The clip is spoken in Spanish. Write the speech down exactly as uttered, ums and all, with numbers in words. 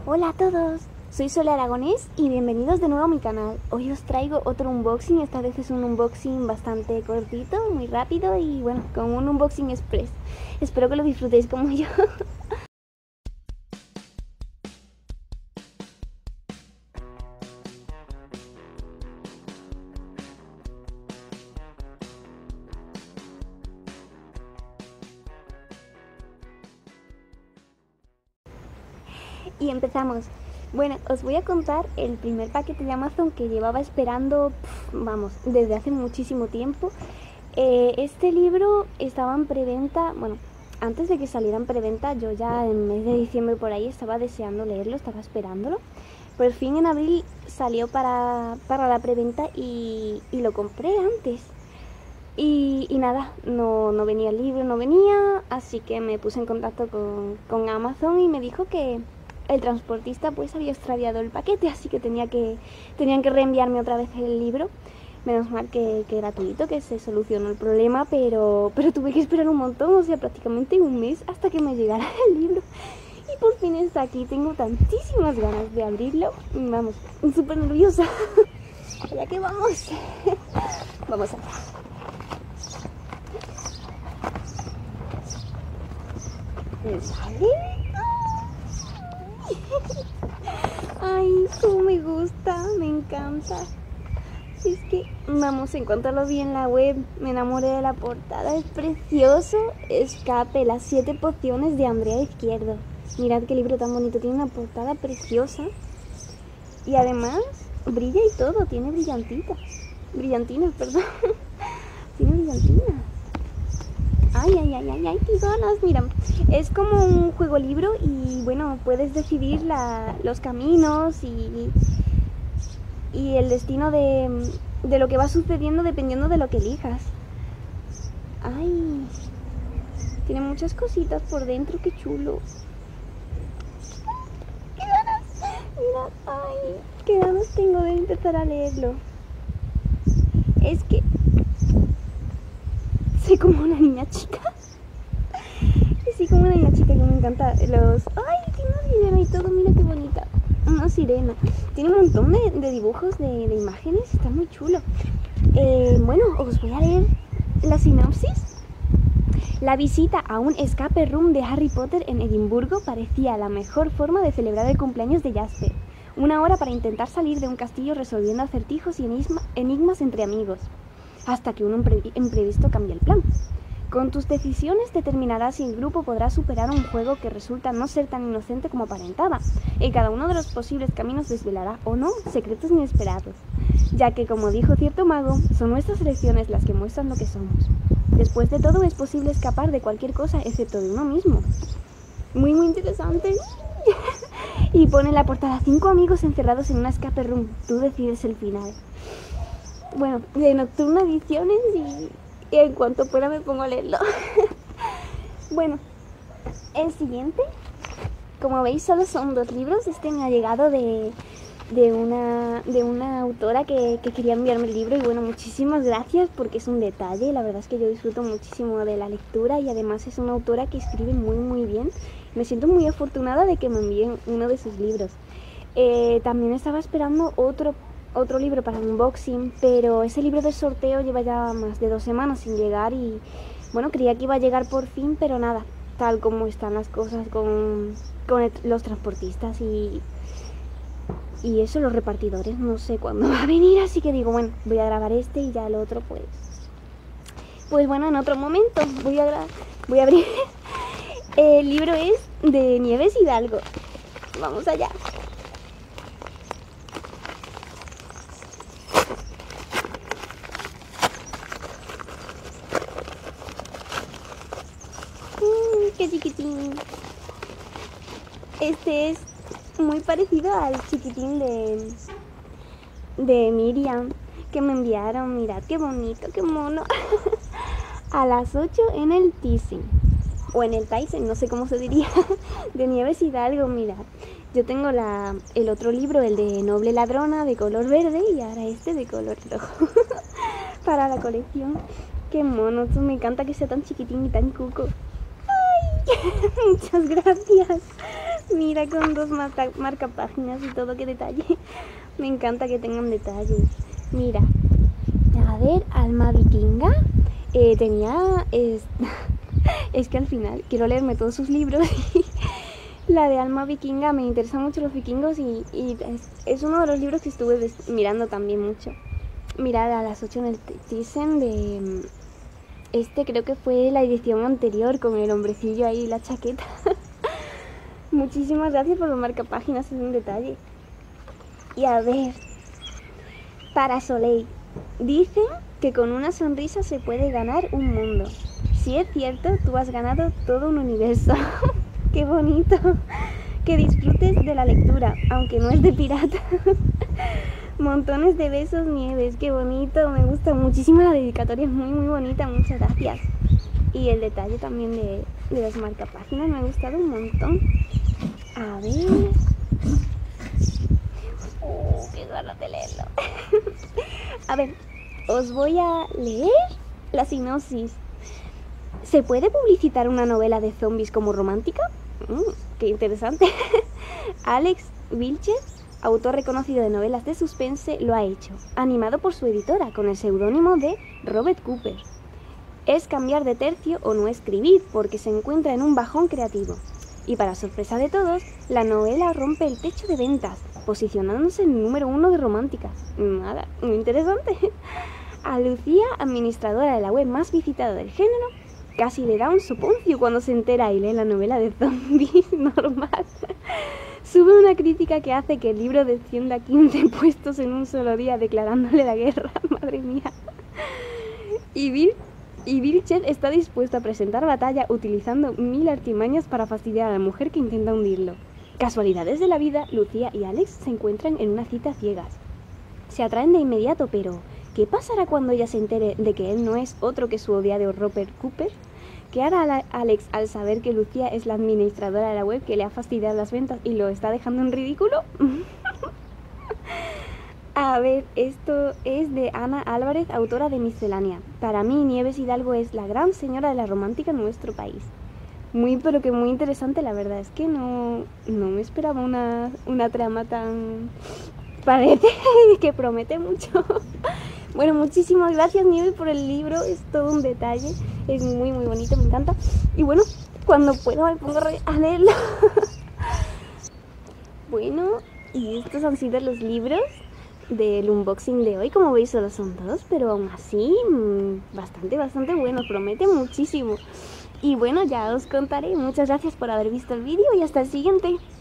Hola a todos, soy Sole Aragonés y bienvenidos de nuevo a mi canal. Hoy os traigo otro unboxing, esta vez es un unboxing bastante cortito, muy rápido y bueno, con un unboxing express. Espero que lo disfrutéis como yo. Y empezamos. Bueno, os voy a contar el primer paquete de Amazon que llevaba esperando, pff, vamos, desde hace muchísimo tiempo. Eh, este libro estaba en preventa, bueno, antes de que saliera en preventa, yo ya en mes de diciembre por ahí estaba deseando leerlo, estaba esperándolo. Por fin en abril salió para, para la preventa y, y lo compré antes. Y, y nada, no, no venía el libro, no venía, así que me puse en contacto con, con Amazon y me dijo que el transportista pues había extraviado el paquete, así que tenía que tenían que reenviarme otra vez el libro. Menos mal que, que gratuito, que se solucionó el problema, pero, pero tuve que esperar un montón, o sea, prácticamente un mes hasta que me llegara el libro. Y por fin está aquí, tengo tantísimas ganas de abrirlo, vamos, súper nerviosa. Allá que vamos, vamos allá. ¿Me sale? Ay, cómo me gusta, me encanta. Es que, vamos, en cuanto lo vi en la web, me enamoré de la portada. Es precioso. Escape, las siete pociones de Andrea Izquierdo. Mirad qué libro tan bonito, tiene una portada preciosa. Y además, brilla y todo, tiene brillantitas. Brillantinas, perdón. Tiene brillantinas. Ay, ay, ay, ay, ay, qué ganas, mira, es como un juego libro y bueno, puedes decidir la, los caminos y, y el destino de, de lo que va sucediendo dependiendo de lo que elijas. Ay, tiene muchas cositas por dentro, qué chulo. ¡Qué ganas! Mira, ay, qué ganas tengo de empezar a leerlo. Es que soy como una niña chica. Sí, como una niña chica que me encanta los... ¡Ay! Tiene una sirena y todo, mira qué bonita. Una sirena. Tiene un montón de, de dibujos, de, de imágenes, está muy chulo. Eh, bueno, os voy a leer la sinopsis. La visita a un escape room de Harry Potter en Edimburgo parecía la mejor forma de celebrar el cumpleaños de Jasper. Una hora para intentar salir de un castillo resolviendo acertijos y enigma, enigmas entre amigos. Hasta que un imprevisto cambia el plan. Con tus decisiones determinarás si el grupo podrá superar un juego que resulta no ser tan inocente como aparentaba. En cada uno de los posibles caminos desvelará o no secretos inesperados, ya que, como dijo cierto mago, son nuestras elecciones las que muestran lo que somos. Después de todo, es posible escapar de cualquier cosa excepto de uno mismo. Muy, muy interesante. Y pone en la portada: cinco amigos encerrados en una escape room. Tú decides el final. Bueno, de Nocturna Ediciones y, y en cuanto pueda me pongo a leerlo. Bueno, el siguiente, como veis, solo son dos libros. Este me ha llegado de, de, una, de una autora que, que quería enviarme el libro y bueno, muchísimas gracias porque es un detalle. La verdad es que yo disfruto muchísimo de la lectura y además es una autora que escribe muy muy bien. Me siento muy afortunada de que me envíen uno de sus libros. Eh, también estaba esperando otro otro libro para un unboxing, pero ese libro de sorteo lleva ya más de dos semanas sin llegar y bueno, creía que iba a llegar por fin, pero nada, tal como están las cosas con, con el, los transportistas y, y eso, los repartidores, no sé cuándo va a venir, así que digo, bueno, voy a grabar este y ya el otro pues, pues bueno, en otro momento voy a, voy a abrir. El libro es de Nieves Hidalgo, vamos allá. ¡Qué chiquitín! Este es muy parecido al chiquitín de, de Miriam que me enviaron. Mirad qué bonito, qué mono. A las ocho en el Tyson, o en el Tyson, no sé cómo se diría, de Nieves Hidalgo. Mirad, yo tengo la, el otro libro, el de Noble Ladrona, de color verde, y ahora este de color rojo. Para la colección. Qué mono, me encanta que sea tan chiquitín y tan cuco. Muchas gracias. Mira, con dos marca, marca páginas y todo, qué detalle. Me encanta que tengan detalles. Mira, a ver, Alma Vikinga eh, tenía... Es, es que al final quiero leerme todos sus libros. La de Alma Vikinga, me interesan mucho los vikingos y, y es, es uno de los libros que estuve mirando también mucho. Mirad, a las ocho en el Thyssen de... Este creo que fue la edición anterior con el hombrecillo ahí y la chaqueta. Muchísimas gracias por los marcapáginas, es un detalle. Y a ver, para Soleil, dicen que con una sonrisa se puede ganar un mundo. Si es cierto, tú has ganado todo un universo. ¡Qué bonito! Que disfrutes de la lectura, aunque no es de pirata. Montones de besos, Nieves, qué bonito, me gusta muchísimo la dedicatoria, es muy muy bonita, muchas gracias. Y el detalle también de, de las marcapáginas me ha gustado un montón. A ver... Oh, qué ganas de leerlo. A ver, os voy a leer la sinopsis. ¿Se puede publicitar una novela de zombies como romántica? Mm, qué interesante. Alex Vilches, autor reconocido de novelas de suspense, lo ha hecho, animado por su editora con el seudónimo de Robert Cooper. Es cambiar de tercio o no escribir, porque se encuentra en un bajón creativo. Y para sorpresa de todos, la novela rompe el techo de ventas, posicionándose en el número uno de románticas. Nada, muy interesante. A Lucía, administradora de la web más visitada del género, casi le da un soponcio cuando se entera y lee la novela de zombies normal. Sube una crítica que hace que el libro descienda quince puestos en un solo día, declarándole la guerra. Madre mía. Y Bill, y Vilches está dispuesto a presentar batalla utilizando mil artimañas para fastidiar a la mujer que intenta hundirlo. Casualidades de la vida, Lucía y Alex se encuentran en una cita ciegas. Se atraen de inmediato, pero ¿qué pasará cuando ella se entere de que él no es otro que su odiado Robert Cooper? ¿Qué hará Alex al saber que Lucía es la administradora de la web que le ha fastidiado las ventas y lo está dejando en ridículo? A ver, esto es de Ana Álvarez, autora de Miscelánea. Para mí, Nieves Hidalgo es la gran señora de la romántica en nuestro país. Muy, pero que muy interesante, la verdad. Es que no, no me esperaba una, una trama tan... Parece que promete mucho. Bueno, muchísimas gracias, Nieves, por el libro. Es todo un detalle. Es muy, muy bonito, me encanta. Y bueno, cuando pueda me pongo a leerlo. Bueno, y estos han sido los libros del unboxing de hoy. Como veis, solo son dos, pero aún así bastante, bastante bueno. Promete muchísimo. Y bueno, ya os contaré. Muchas gracias por haber visto el vídeo y hasta el siguiente.